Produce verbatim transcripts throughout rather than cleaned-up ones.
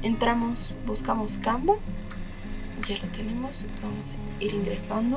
entramos, buscamos Canva, ya lo tenemos, vamos a ir ingresando.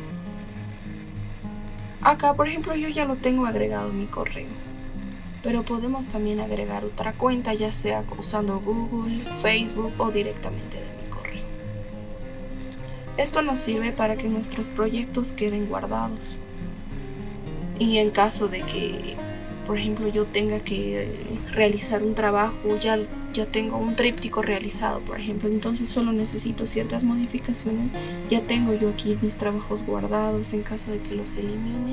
Acá, por ejemplo, yo ya lo tengo agregado mi correo, pero podemos también agregar otra cuenta, ya sea usando Google, Facebook o directamente de mi correo. Esto nos sirve para que nuestros proyectos queden guardados, y en caso de que, por ejemplo, yo tenga que realizar un trabajo, ya, ya tengo un tríptico realizado, por ejemplo, entonces solo necesito ciertas modificaciones, ya tengo yo aquí mis trabajos guardados en caso de que los elimine.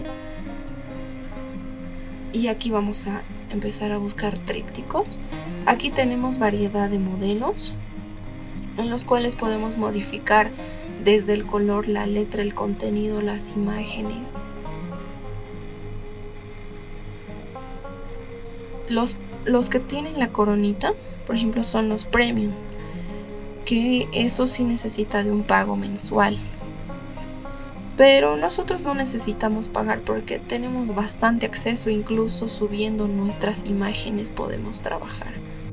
Y aquí vamos a empezar a buscar trípticos. Aquí tenemos variedad de modelos en los cuales podemos modificar desde el color, la letra, el contenido, las imágenes. Los, los que tienen la coronita, por ejemplo, son los premium, que eso sí necesita de un pago mensual. Pero nosotros no necesitamos pagar porque tenemos bastante acceso, incluso subiendo nuestras imágenes podemos trabajar.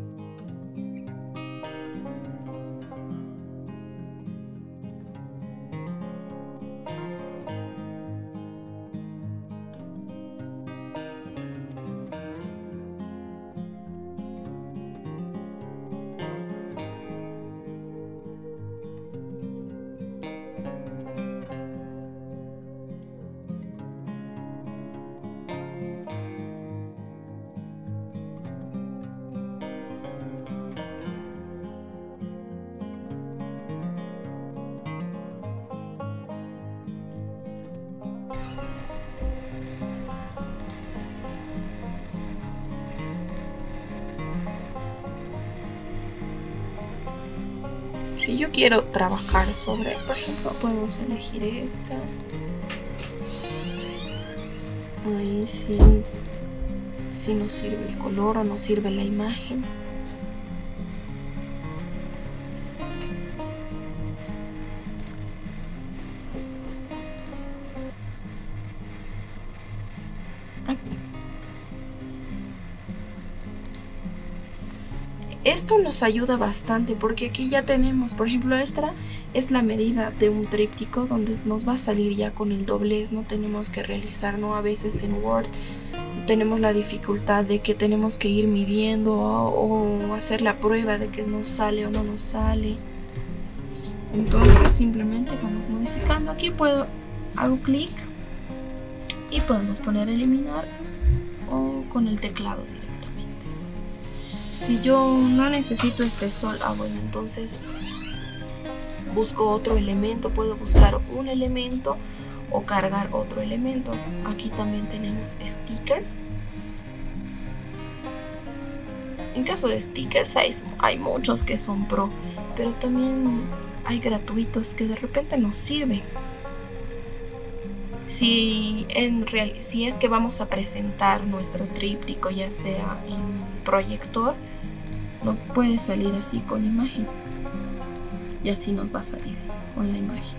Si yo quiero trabajar sobre, por ejemplo, podemos elegir esta. Ahí sí, si nos sirve el color o nos sirve la imagen. Aquí. Esto nos ayuda bastante porque aquí ya tenemos, por ejemplo, esta es la medida de un tríptico donde nos va a salir ya con el doblez, no tenemos que realizar, ¿no? A veces en Word tenemos la dificultad de que tenemos que ir midiendo o, o hacer la prueba de que nos sale o no nos sale. Entonces simplemente vamos modificando. Aquí puedo, hago clic y podemos poner eliminar o con el teclado directamente. Si yo no necesito este sol, ah bueno, entonces busco otro elemento, puedo buscar un elemento o cargar otro elemento. Aquí también tenemos stickers. En caso de stickers hay, hay muchos que son pro, pero también hay gratuitos que de repente nos sirven. Si, en real, si es que vamos a presentar nuestro tríptico, ya sea en proyector, nos puede salir así con imagen, y así nos va a salir con la imagen.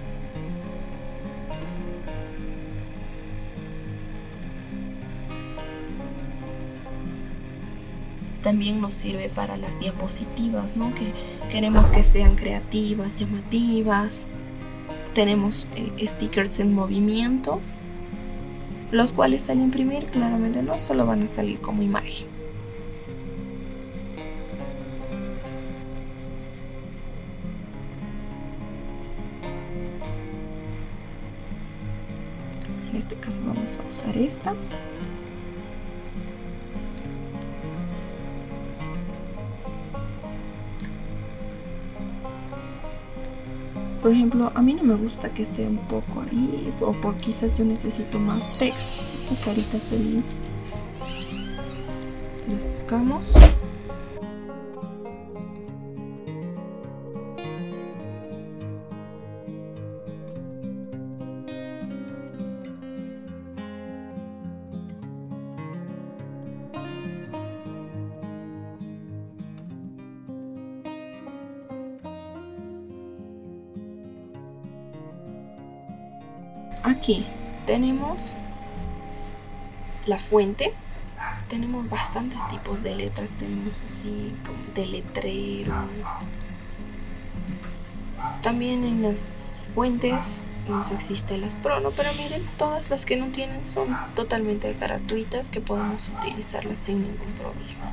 También nos sirve para las diapositivas, ¿no? Que queremos que sean creativas, llamativas. Tenemos eh, stickers en movimiento, los cuales al imprimir claramente no solo van a salir como imagen. En este caso vamos a usar esta. Por ejemplo, a mí no me gusta que esté un poco ahí, o por quizás yo necesito más texto. Esta carita feliz la sacamos. Aquí tenemos la fuente, tenemos bastantes tipos de letras. Tenemos así como de letrero. También en las fuentes nos existen las Pro, ¿no? Pero miren, todas las que no tienen son totalmente gratuitas, que podemos utilizarlas sin ningún problema.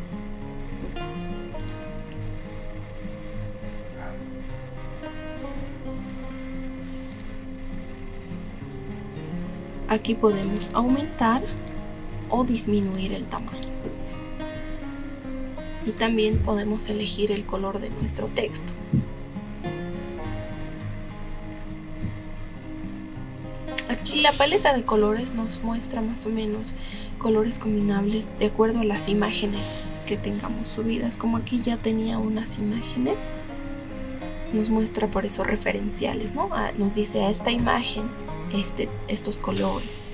Aquí podemos aumentar o disminuir el tamaño. Y también podemos elegir el color de nuestro texto. Aquí la paleta de colores nos muestra más o menos colores combinables de acuerdo a las imágenes que tengamos subidas. Como aquí ya tenía unas imágenes, nos muestra por eso referenciales, ¿no? Ah, nos dice a esta imagen este, estos colores.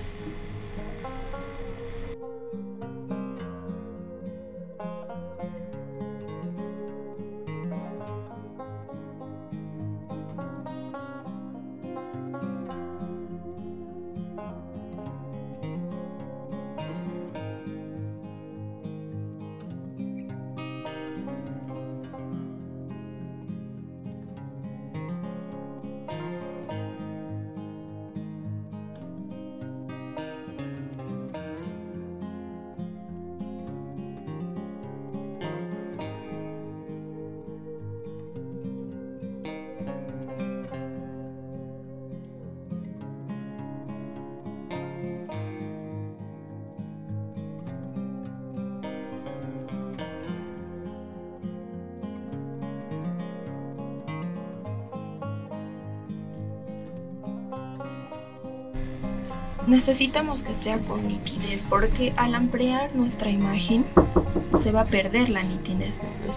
Necesitamos que sea con nitidez, porque al ampliar nuestra imagen se va a perder la nitidez.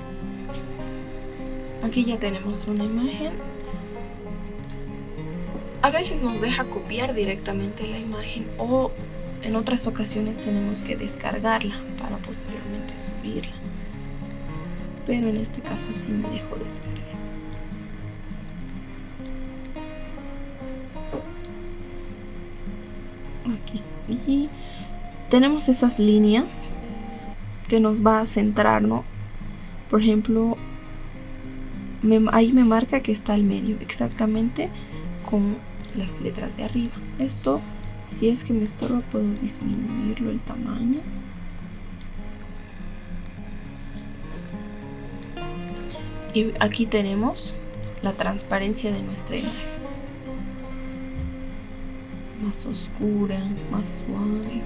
Aquí ya tenemos una imagen. A veces nos deja copiar directamente la imagen, o en otras ocasiones tenemos que descargarla para posteriormente subirla. Pero en este caso sí me dejo descargar. Aquí. Y tenemos esas líneas que nos va a centrar, ¿no? Por ejemplo, me, ahí me marca que está al medio, exactamente con las letras de arriba. Esto, si es que me estorba, puedo disminuirlo el tamaño. Y aquí tenemos la transparencia de nuestra imagen. Más oscura, más suave.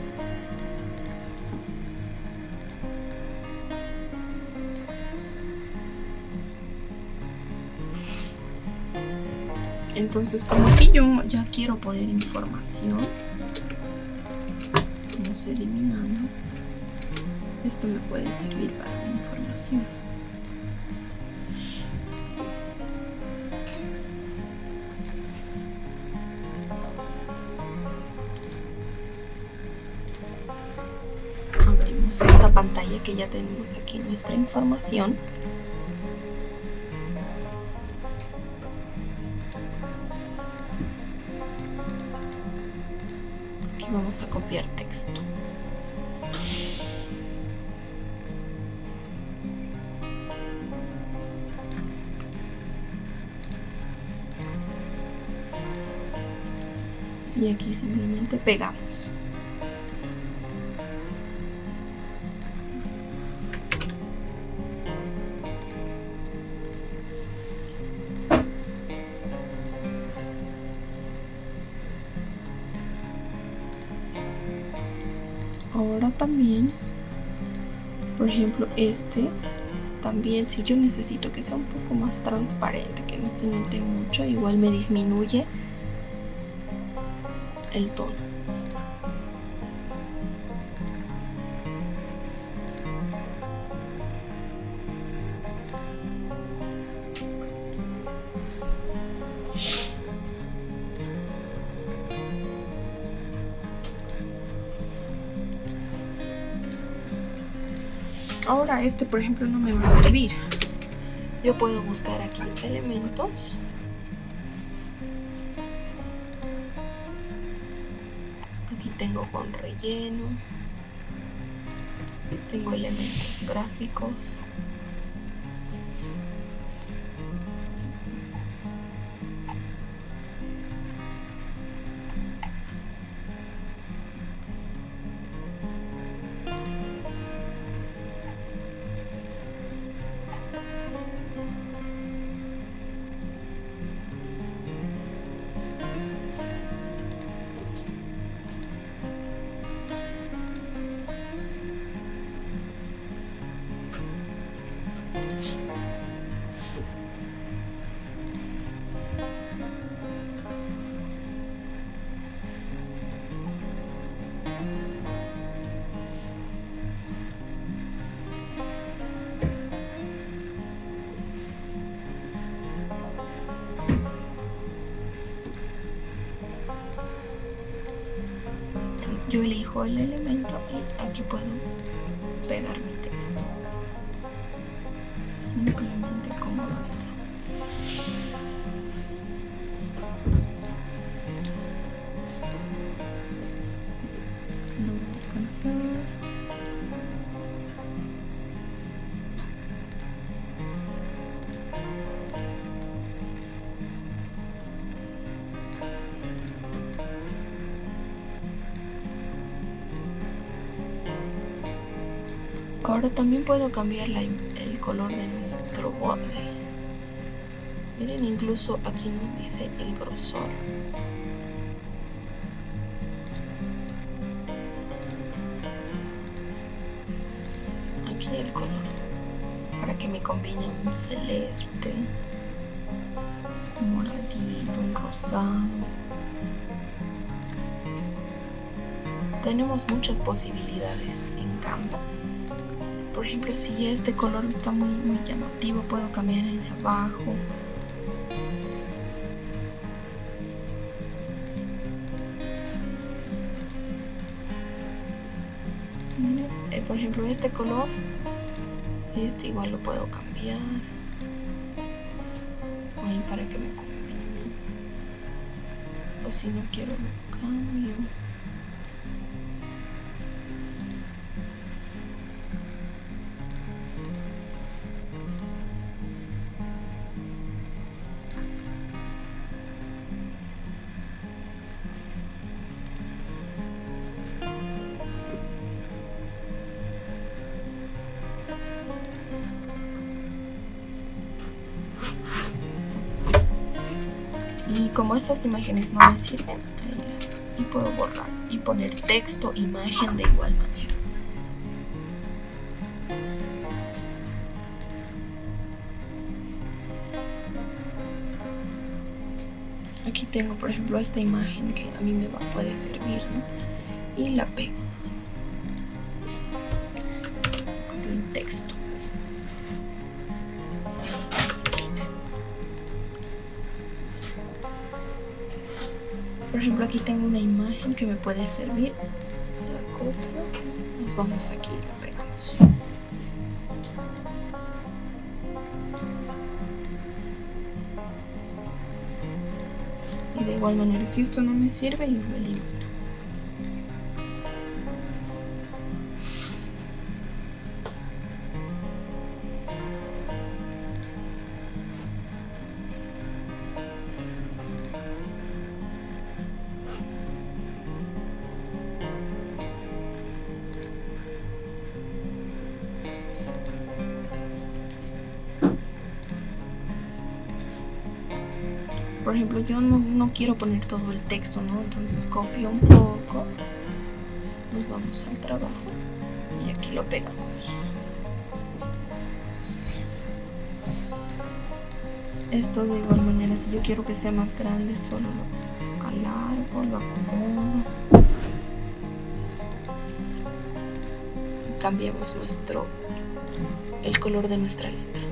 Entonces, como aquí yo ya quiero poner información, vamos eliminando. Esto me puede servir para la información. Esta pantalla que ya tenemos aquí nuestra información. Aquí vamos a copiar texto. Y aquí simplemente pegamos. Ahora también, por ejemplo, este también, si yo necesito que sea un poco más transparente, que no se note mucho, igual me disminuye el tono. Ahora este, por ejemplo, no me va a servir. Yo puedo buscar aquí elementos. Aquí tengo con relleno. Tengo elementos gráficos. Yo elijo el elemento y aquí puedo pegar mi texto. Simplemente acomodándolo. No voy a alcanzar. Ahora también puedo cambiar la, el color de nuestro borde. Miren, incluso aquí nos dice el grosor. Aquí el color, para que me combine un celeste, un moradito, un rosado. Tenemos muchas posibilidades en Canva. Por ejemplo, si este color está muy, muy llamativo, puedo cambiar el de abajo. Miren, eh, por ejemplo, este color, este igual lo puedo cambiar. Ahí para que me combine. O si no quiero, lo cambio. Y como estas imágenes no me sirven, ahí las, y puedo borrar y poner texto, imagen de igual manera. Aquí tengo, por ejemplo, esta imagen que a mí me va, puede servir, ¿no? Y la pego. Copio el texto. Por ejemplo, aquí tengo una imagen que me puede servir. La copio, nos vamos aquí y la pegamos. Y de igual manera, si esto no me sirve, yo lo elimino. Por ejemplo, yo no, no quiero poner todo el texto, ¿no? Entonces copio un poco, nos vamos al trabajo y aquí lo pegamos. Esto de igual manera, si yo quiero que sea más grande, solo lo alargo, lo acomodo. Cambiamos nuestro, el color de nuestra letra.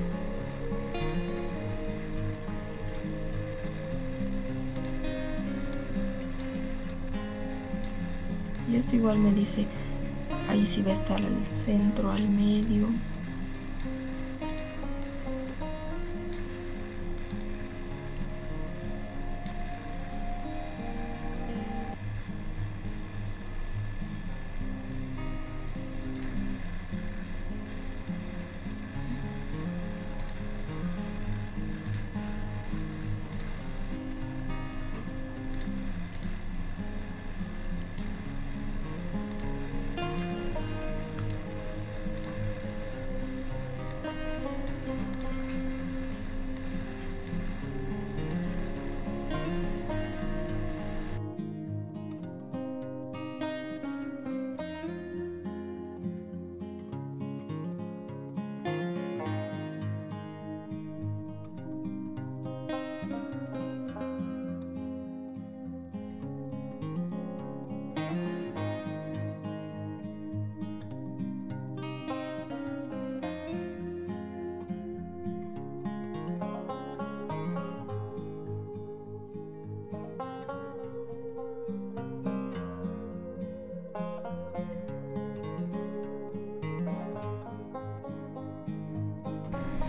Y esto igual me dice, ahí sí va a estar al centro, al medio.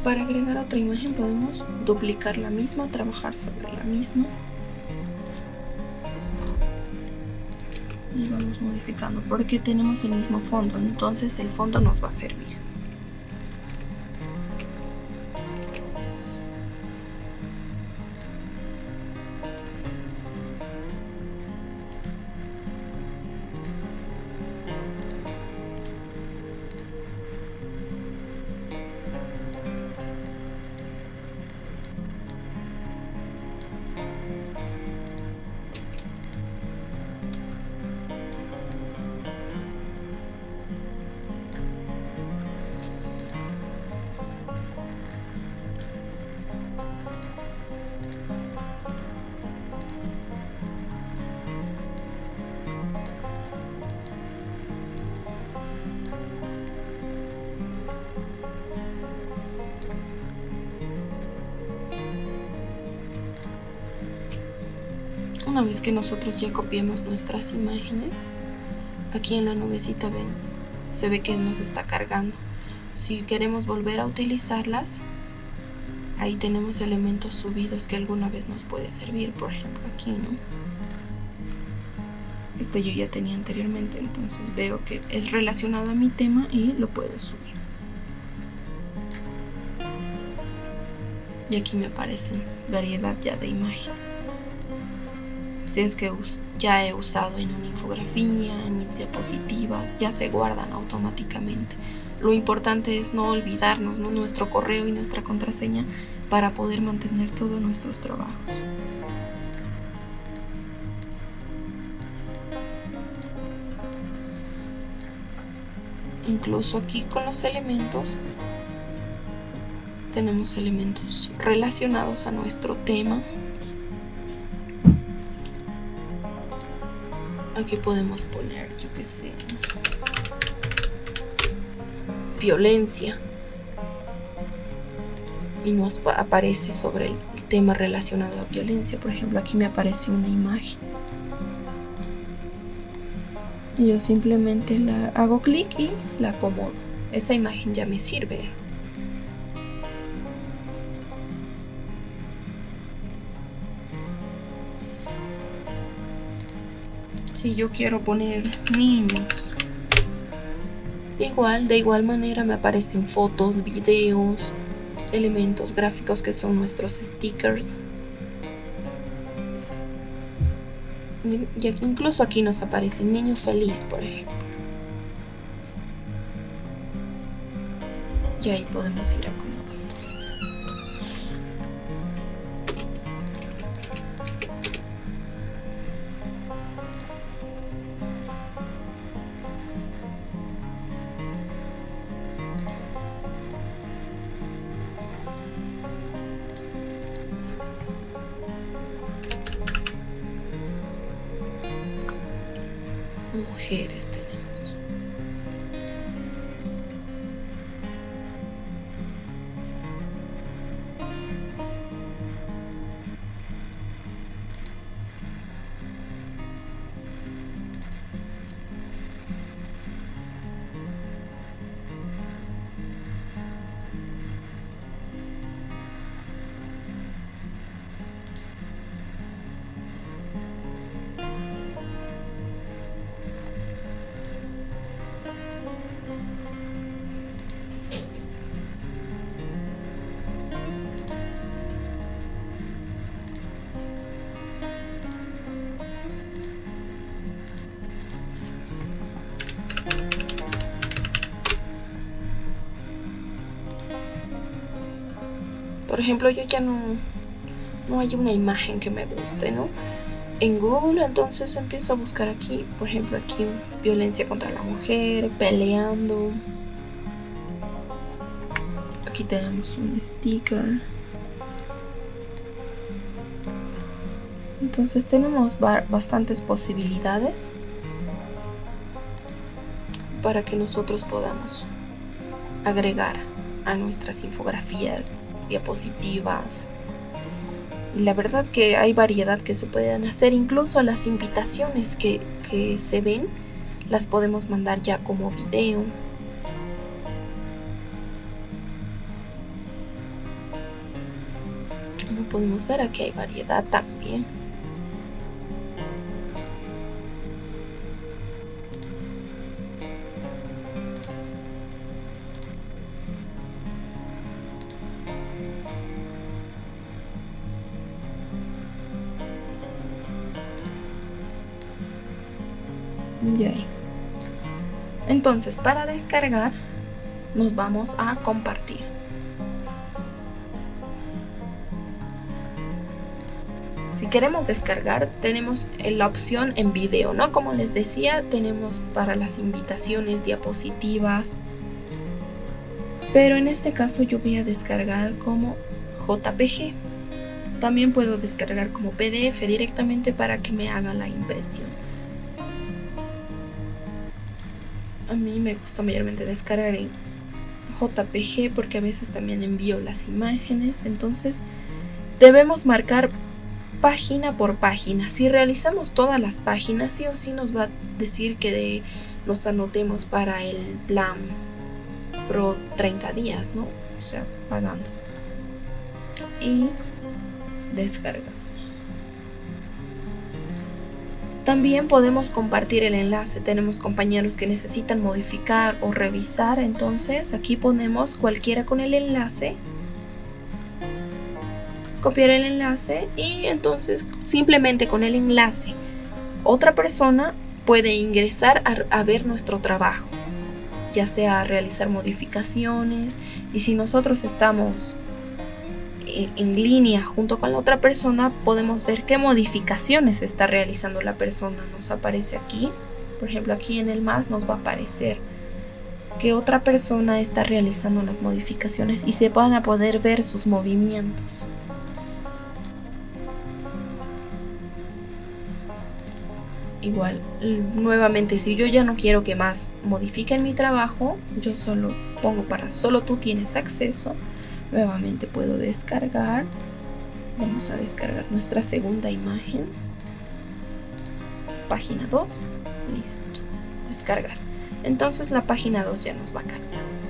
Para agregar otra imagen podemos duplicar la misma, trabajar sobre la misma y vamos modificando porque tenemos el mismo fondo, entonces el fondo nos va a servir. Una vez que nosotros ya copiemos nuestras imágenes, aquí en la nubecita ven, se ve que nos está cargando. Si queremos volver a utilizarlas, ahí tenemos elementos subidos que alguna vez nos puede servir, por ejemplo aquí, ¿no? Este yo ya tenía anteriormente, entonces veo que es relacionado a mi tema y lo puedo subir. Y aquí me aparecen variedad ya de imágenes. Si es que ya he usado en una infografía, en mis diapositivas, ya se guardan automáticamente. Lo importante es no olvidarnos, ¿no?, nuestro correo y nuestra contraseña para poder mantener todos nuestros trabajos. Incluso aquí con los elementos tenemos elementos relacionados a nuestro tema. Aquí podemos poner, yo qué sé, violencia, y nos aparece sobre el tema relacionado a violencia. Por ejemplo, aquí me aparece una imagen y yo simplemente la hago clic y la acomodo. Esa imagen ya me sirve. Si yo quiero poner niños, igual, de igual manera me aparecen fotos, videos, elementos gráficos que son nuestros stickers. Y incluso aquí nos aparece niño feliz, por ejemplo. Y ahí podemos ir acomodando. Mujeres tenemos. Por ejemplo, yo ya no, no hay una imagen que me guste, ¿no? En Google, entonces empiezo a buscar aquí, por ejemplo, aquí violencia contra la mujer, peleando. Aquí tenemos un sticker. Entonces tenemos bastantes posibilidades para que nosotros podamos agregar a nuestras infografías, diapositivas. Y la verdad que hay variedad que se pueden hacer. Incluso las invitaciones que, que se ven las podemos mandar ya como video. Como podemos ver, aquí hay variedad también. Y ahí. Entonces, para descargar, nos vamos a compartir. Si queremos descargar, tenemos la opción en video, ¿no? Como les decía, tenemos para las invitaciones, diapositivas. Pero en este caso yo voy a descargar como J P G. También puedo descargar como P D F directamente para que me haga la impresión. A mí me gusta mayormente descargar en J P G porque a veces también envío las imágenes. Entonces debemos marcar página por página. Si realizamos todas las páginas, sí o sí nos va a decir que de, nos anotemos para el plan Pro treinta días, ¿no? O sea, pagando. Y descargamos. También podemos compartir el enlace. Tenemos compañeros que necesitan modificar o revisar, entonces aquí ponemos cualquiera con el enlace, copiar el enlace, y entonces simplemente con el enlace otra persona puede ingresar a, a ver nuestro trabajo, ya sea a realizar modificaciones, y si nosotros estamos en línea junto con la otra persona, podemos ver qué modificaciones está realizando la persona. Nos aparece aquí, por ejemplo aquí en el más nos va a aparecer que otra persona está realizando las modificaciones y se van a poder ver sus movimientos. Igual, nuevamente, si yo ya no quiero que más modifiquen mi trabajo, yo solo pongo para solo tú tienes acceso. Nuevamente puedo descargar. Vamos a descargar nuestra segunda imagen. Página dos. Listo. Descargar. Entonces la página dos ya nos va a cargar.